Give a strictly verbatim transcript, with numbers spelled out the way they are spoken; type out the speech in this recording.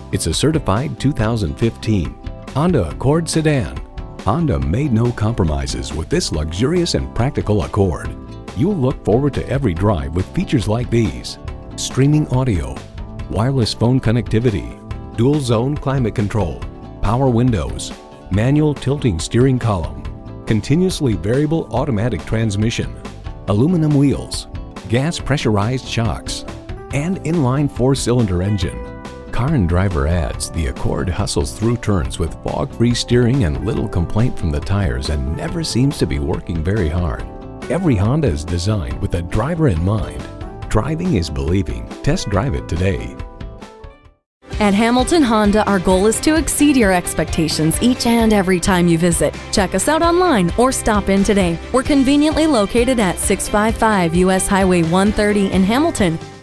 It's a certified two thousand fifteen Honda Accord sedan. Honda made no compromises with this luxurious and practical Accord. You'll look forward to every drive with features like these: streaming audio, wireless phone connectivity, dual zone climate control, power windows, manual tilting steering column, continuously variable automatic transmission, aluminum wheels, gas pressurized shocks, and inline four-cylinder engine. Car and Driver adds, the Accord hustles through turns with fog-free steering and little complaint from the tires and never seems to be working very hard. Every Honda is designed with the driver in mind. Driving is believing. Test drive it today. At Hamilton Honda, our goal is to exceed your expectations each and every time you visit. Check us out online or stop in today. We're conveniently located at six five five U S Highway one thirty in Hamilton.